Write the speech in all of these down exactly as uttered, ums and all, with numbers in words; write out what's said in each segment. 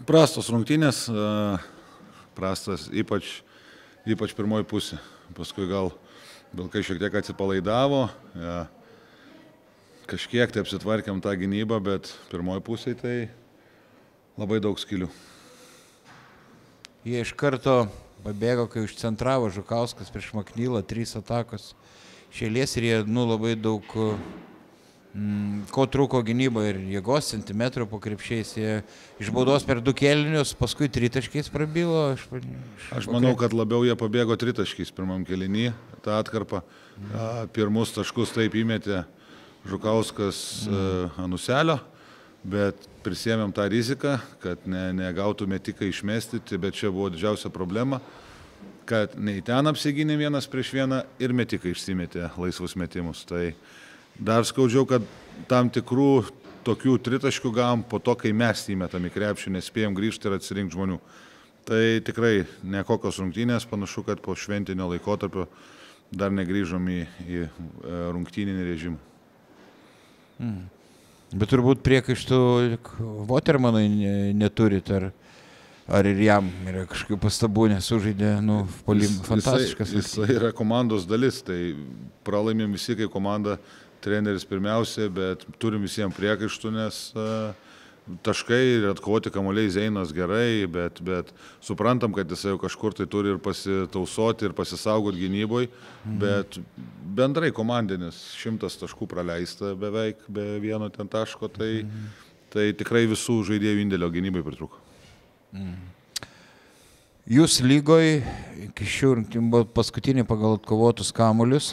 Prastos rungtynės, prastas ypač, ypač pirmoji pusė. Paskui gal Vilkai šiek tiek atsipalaidavo, ja, kažkiek tai apsitvarkėm tą gynybą, bet pirmoji pusė tai labai daug skylių. Jie iš karto pabėgo, kai užcentravo Žukauskas prieš Maknylą, trys atakos šėlės ir jie nu, labai daug mm, ko trūko gynybo ir jėgos centimetrų po krepšiais. Jie iš baudos per du kėlinius, paskui tritaškiais prabilo. Aš, aš, aš manau, kad labiau jie pabėgo tritaškiais pirmam kėlinį, tą atkarpą. Mm. Pirmus taškus taip įmetė Žukauskas mm. Anuselio, bet prisėmėm tą riziką, kad ne, negautų metiką išmesti, bet čia buvo didžiausia problema, kad nei ten apsigynė vienas prieš vieną ir metiką išsimetė laisvus metimus. Tai dar skaudžiau, kad tam tikrų tokių tritaškių gavom po to, kai mes įmetam į krepšį, nespėjom grįžti ir atsirinkti žmonių. Tai tikrai nekokios rungtynės, panašu, kad po šventinio laikotarpio dar negrįžom į, į rungtyninį režimą. Mm. Bet turbūt priekaištų Votermanui neturit, ar, ar ir jam yra kažkokių pastabų, nesužaidė, nu, polim, fantastiškas. Jis, jis yra komandos dalis, tai pralaimėm visi kaip komanda, treneris pirmiausia, bet turim visiems priekaištų, nes uh, taškai ir atkovoti kamuoliai Zeinas gerai, bet, bet suprantam, kad jis jau kažkur tai turi ir pasitausoti ir pasisaugoti gynyboje, mhm. bet bendrai komandinis šimtas taškų praleista beveik be vieno ten taško, tai, mhm. tai tikrai visų žaidėjų indėlio gynybai pritrūko. Mhm. Jūs lygoje iki šių rungtynių buvo paskutinį pagal atkovotus kamuolius,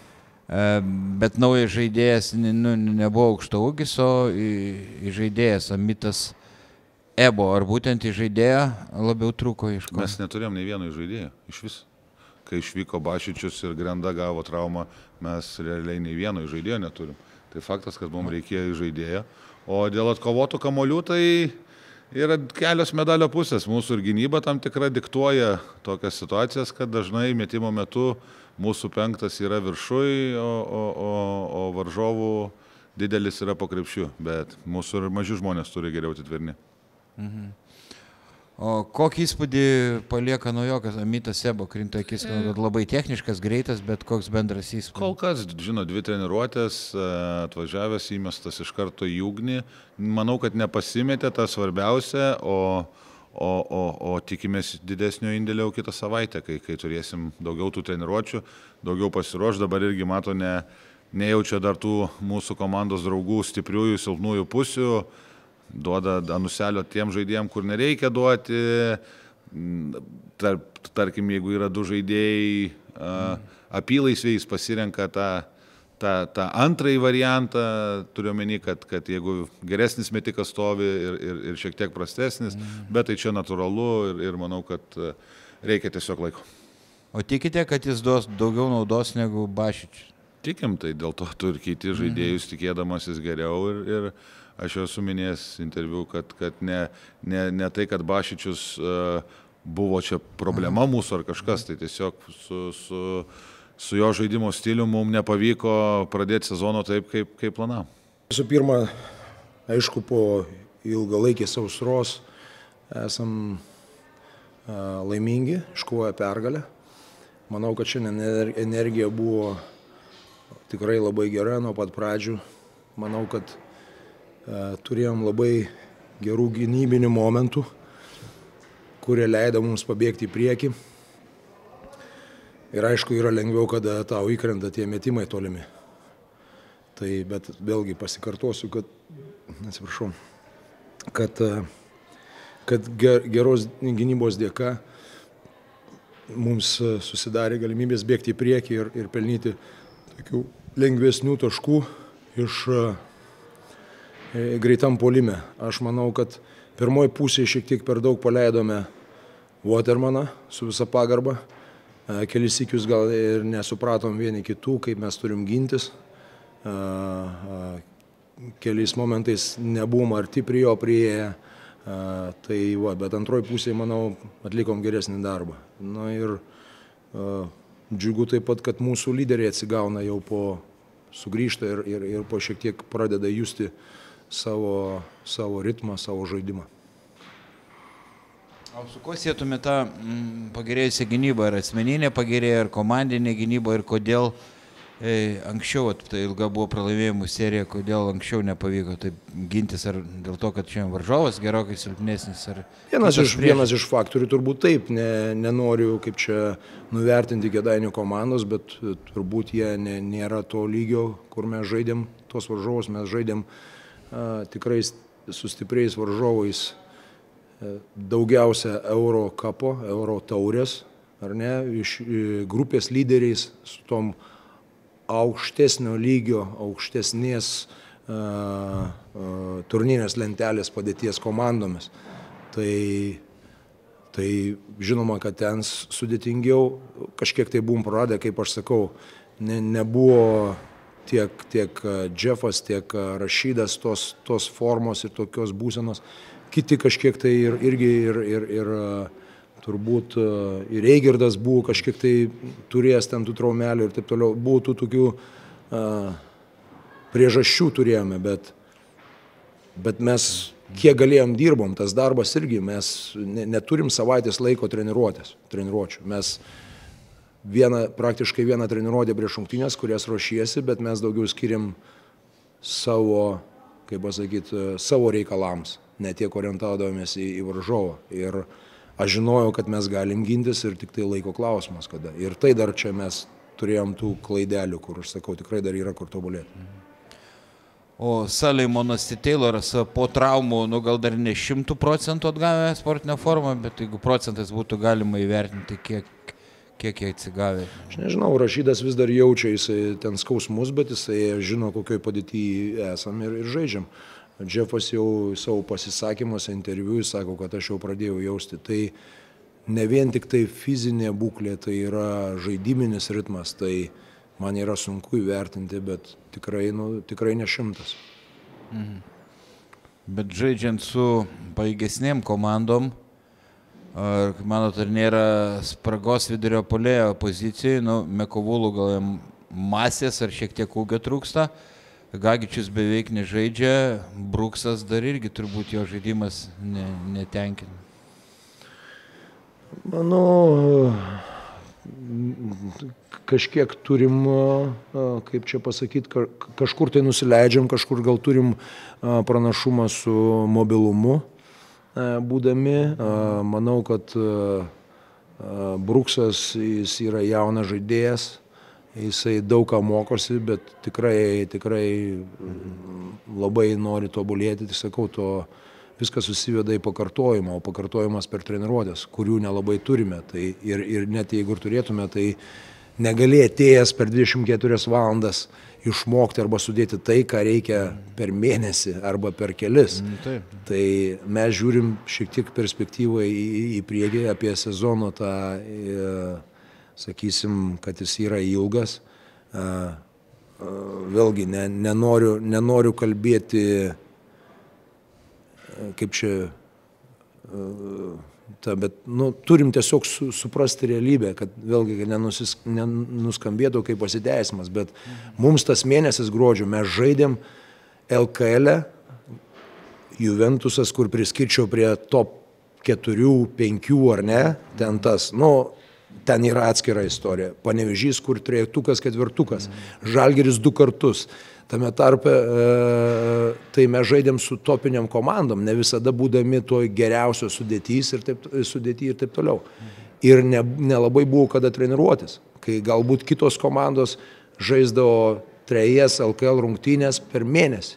bet naujas žaidėjas nu, nebuvo aukštaūgis, o žaidėjas Amitas Ebo. Ar būtent į žaidėją labiau trūko iš ko? Mes neturėjom nei vieno žaidėjo, iš vis. Kai išvyko Bašičius ir Grenda gavo traumą, mes realiai nei vieno žaidėjo neturim. Tai faktas, kad mums reikėjo žaidėjo. O dėl atkovotų kamuolių, tai yra kelios medalio pusės. Mūsų ir gynyba tam tikra diktuoja tokias situacijas, kad dažnai metimo metu mūsų penktas yra viršui, o, o, o, o varžovų didelis yra po krepšiu, bet mūsų ir maži žmonės turi geriau atitverni. Mhm. O kokį įspūdį palieka naujokas Amitas Ebo? Krinta akis, kad labai techniškas, greitas, bet koks bendras įspūdis? Kol kas, žino, dvi treniruotės, atvažiavęs įmestas iš karto į ugnį. Manau, kad nepasimetė, tas svarbiausia, o O, o, o tikimės didesnio indėlio kitą savaitę, kai, kai turėsim daugiau tų treniruočių, daugiau pasiruoš, dabar irgi mato, ne, nejaučia dar tų mūsų komandos draugų stipriųjų, silpnųjų pusių, duoda Anuselio tiem žaidėjim, kur nereikia duoti, Tarp, tarkim, jeigu yra du žaidėjai, mm. apylaisviais pasirenka tą tą, tą antrąjį variantą, turiu omeny, kad, kad jeigu geresnis metikas stovi ir, ir, ir šiek tiek prastesnis, mm. bet tai čia natūralu ir, ir manau, kad reikia tiesiog laiko. O tikite, kad jis duos daugiau naudos negu Bašičius? Tikim, tai dėl to tu ir keiti žaidėjus, mm. tikėdamasis geriau ir, ir aš jau esu minėjęs interviu, kad, kad ne, ne, ne tai, kad Bašičius uh, buvo čia problema mm. mūsų ar kažkas, tai tiesiog su... su Su jo žaidimo stiliu mums nepavyko pradėti sezono taip, kaip, kaip planavom. Visų pirma, aišku, po ilgalaikės sausros esam a, laimingi, iškovoję pergalę. Manau, kad šiandien energija buvo tikrai labai gera nuo pat pradžių. Manau, kad a, turėjom labai gerų gynybinių momentų, kurie leido mums pabėgti į priekį. Ir aišku, yra lengviau, kada tau įkrenta tie metimai tolimi. Tai, bet vėlgi pasikartosiu, kad, atsiprašau, kad, kad geros gynybos dėka mums susidarė galimybės bėgti į priekį ir, ir pelnyti tokių lengvesnių taškų iš e, greitam puolime. Aš manau, kad pirmoji pusė šiek tiek per daug paleidome Votermaną su visa pagarba. Kelis sykius gal ir nesupratom vieni kitų, kaip mes turim gintis. Keliais momentais nebuvom arti prie jo priėję. Tai va, bet antroji pusėje, manau, atlikom geresnį darbą. Na ir džiugu taip pat, kad mūsų lyderiai atsigauna jau po sugrįžta ir, ir, ir po šiek tiek pradeda justi savo, savo ritmą, savo žaidimą. O su kuo sėtume tą mm, pagerėjusią gynybą? Ar asmeninė pagerėjo, ar komandinė gynyba, ir kodėl e, anksčiau, tai ilga buvo pralaimėjimų serija, kodėl anksčiau nepavyko taip gintis, ar dėl to, kad šiandien varžovas gerokai silpnesnis? Ar vienas iš, vienas iš faktorių turbūt taip, ne, nenoriu kaip čia nuvertinti Kėdainių komandos, bet turbūt jie ne, nėra to lygio, kur mes žaidėm tos varžovus, mes žaidėm a, tikrai su stipriais varžovais, daugiausia Euro kapo, Euro taurės, ar ne, iš grupės lyderiais su tom aukštesnio lygio, aukštesnės uh, uh, turnyrinės lentelės padėties komandomis. Tai, tai žinoma, kad ten sudėtingiau, kažkiek tai buvom praradę, kaip aš sakau, ne, nebuvo tiek, tiek Jeffas, tiek Rašydas tos, tos formos ir tokios būsenos. Kiti kažkiek tai ir, irgi ir, ir, ir turbūt ir Eigirdas buvo kažkiek tai turėjęs ten tų traumelių ir taip toliau. Buvo tų tokių uh, priežasčių turėjome, bet, bet mes kiek galėjom dirbom, tas darbas irgi, mes ne, neturim savaitės laiko treniruotės, treniruočių. Mes vieną, praktiškai vieną treniruotę prieš rungtynes, kurias ruošiesi, bet mes daugiau skiriam savo, kaip pasakyti, savo reikalams. Ne tiek orientavomės į, į varžovą. Ir aš žinojau, kad mes galim gintis ir tik tai laiko klausimas kada. Ir tai dar čia mes turėjom tų klaidelių, kur aš sakau, tikrai dar yra kur tobulėti. O Saleimonas Tayloras po traumų, nu gal dar ne šimtų procentų atgavę sportinę formą, bet jeigu procentais būtų galima įvertinti, kiek, kiek jie atsigavė. Aš nežinau, Rašydas vis dar jaučia, jisai ten skausmus, bet jisai žino, kokioj padėtyje esam ir, ir žaidžiam. Jeffas jau savo pasisakymuose, interviu, jis sako, kad aš jau pradėjau jausti. Tai ne vien tik tai fizinė būklė, tai yra žaidiminis ritmas, tai man yra sunku įvertinti, bet tikrai, nu, tikrai ne šimtas. Mhm. Bet žaidžiant su pajėgesnėm komandom, ar, manot, ar nėra spragos vidurio puolėjo pozicijai, nu, Mekovulų gal jam masės ar šiek tiek ūgio trūksta, Gagičius beveik nežaidžia, Bruksas dar irgi turbūt jo žaidimas ne, netenkina. Manau, kažkiek turim, kaip čia pasakyti, kažkur tai nusileidžiam, kažkur gal turim pranašumą su mobilumu būdami. Manau, kad Bruksas, jis yra jaunas žaidėjas. Jisai daug ką mokosi, bet tikrai, tikrai labai nori tobulėti. Tai sakau, to viskas susiveda į pakartojimą, o pakartojimas per treniruotės, kurių nelabai turime. Tai ir, ir net jeigu ir turėtume, tai negali atėjęs per dvidešimt keturias valandas išmokti arba sudėti tai, ką reikia per mėnesį arba per kelis. Taip. Tai mes žiūrim šiek tiek perspektyvą į, į priekį apie sezono tą... E, sakysim, kad jis yra ilgas. Vėlgi, ne, nenoriu, nenoriu kalbėti, kaip čia, ta, bet nu, turim tiesiog su, suprasti realybę, kad vėlgi nenusis, nenuskambėtų kaip pasiteisimas, bet mums tas mėnesis gruodžio mes žaidėm L K L, Juventusas, kur priskirčiau prie top keturių, penkių ar ne, ten tas, nu, ten yra atskira istorija. Panevėžys, kur trejetukas, ketvirtukas. Žalgiris du kartus. Tame tarpe, e, tai mes žaidėm su topiniam komandom, ne visada būdami to geriausio sudėtys ir taip, sudėty ir taip toliau. Ir ne, nelabai buvo kada treniruotis. Kai galbūt kitos komandos žaisdavo trejas L K L rungtynės per mėnesį.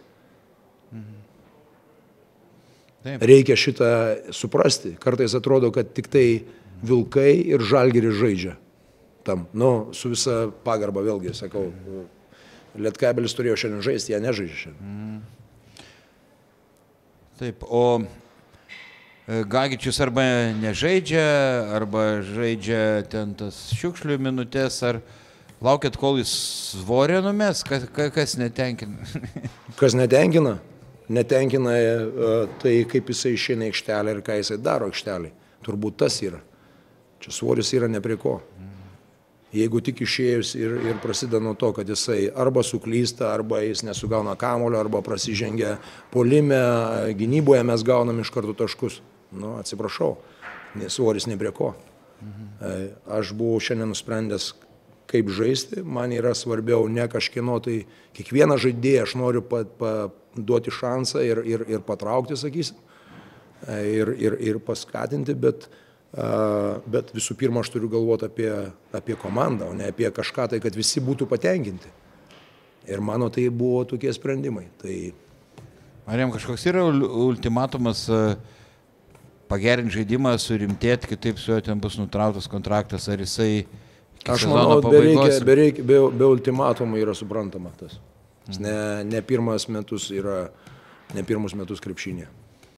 Taip. Reikia šitą suprasti. Kartais atrodo, kad tik tai Vilkai ir Žalgiris žaidžia tam. Nu, su visa pagarba vėlgi, sakau, Lietkabelis turėjo šiandien žaisti, jie nežaidžia šiandien. Mm. Taip, o Gagičius arba nežaidžia, arba žaidžia ten tas šiukšlių minutės, ar laukėt, kol jis svorį numes, kas, kas netenkina? Kas netenkina? Netenkina tai, kaip jisai išeina aikštelę ir ką jisai daro aikštelį. Turbūt tas yra. Čia svoris yra ne prie ko. Jeigu tik išėjus ir, ir prasideda nuo to, kad jisai arba suklysta, arba jis nesugauna kamulio, arba prasižengia puolime, gynyboje mes gaunam iš karto taškus. Nu, atsiprašau. svoris ne prie ko. Mhm. Aš buvau šiandien nusprendęs, kaip žaisti, man yra svarbiau ne kažkieno, tai kiekvieną žaidėją aš noriu pa, pa, duoti šansą ir, ir, ir patraukti, sakysim, ir, ir, ir paskatinti, bet, bet visų pirma aš turiu galvoti apie, apie komandą, o ne apie kažką, tai kad visi būtų patenkinti. Ir mano tai buvo tokie sprendimai. Tai... Ar jam kažkoks yra ultimatumas pagerinti žaidimą, surimtėti, kitaip su juo ten bus nutrauktas kontraktas, ar jisai... Aš manau, bereikia, bereikia, be, be ultimatumų yra suprantama tas. Ne, ne pirmas metus yra, ne pirmus metus krepšinė.